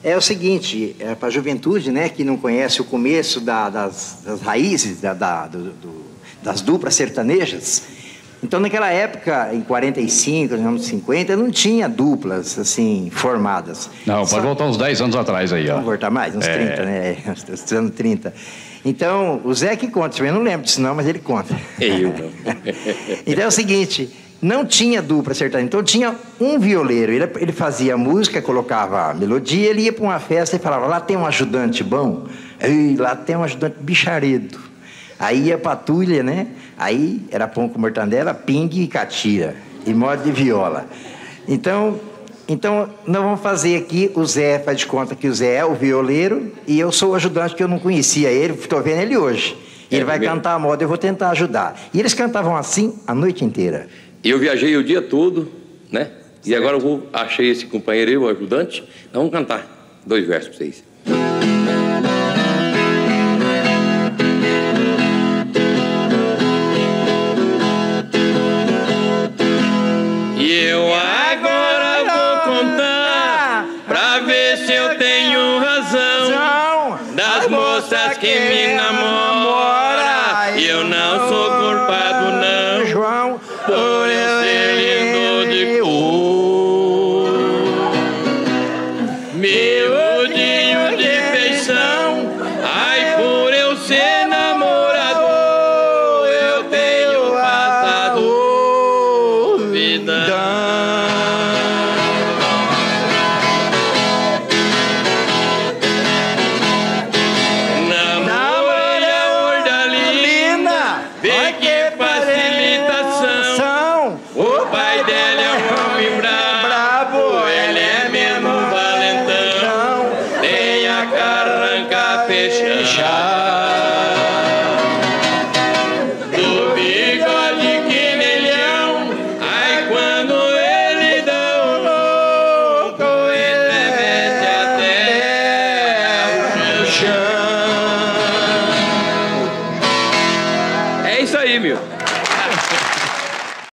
É o seguinte, para a juventude, né, que não conhece o começo das raízes das duplas sertanejas. Então, naquela época, em 45, nos anos 50, não tinha duplas, assim, formadas. Não, pode voltar uns 10 anos atrás aí, ó. Vamos voltar mais? Uns 30, né? Uns anos 30. Então, o Zé que conta, eu não lembro disso não, mas ele conta. Eu não. Então é o seguinte, não tinha dupla sertaneja, então tinha um violeiro, ele fazia música, colocava a melodia, ele ia para uma festa e falava, lá tem um ajudante bom, ei, lá tem um ajudante bicharedo. Aí ia patrulha, né? Aí era pão com mortandela, pingue e catira, e modo de viola. Então, nós vamos fazer aqui, o Zé faz de conta que o Zé é o violeiro e eu sou o ajudante, que eu não conhecia ele, estou vendo ele hoje. Ele vai cantar a moda, eu vou tentar ajudar. E eles cantavam assim a noite inteira. Eu viajei o dia todo, né? Certo. E agora achei esse companheiro, o ajudante, nós vamos cantar 2 versos para vocês. E eu agora vou contar pra ver se eu tenho razão das moças que me namoram. E eu não sou culpado não, João, por eu ser lindo de cor, miudinho de feição. Ai, por eu ser namorador, eu tenho passado vida. Vê que facilitação. O pai dela é um homem brabo, ele é mesmo valentão. Tem a carranca fechada, do bigode que milhão. Ai, quando ele dá um louco, ele mete até o chão. É isso aí, meu.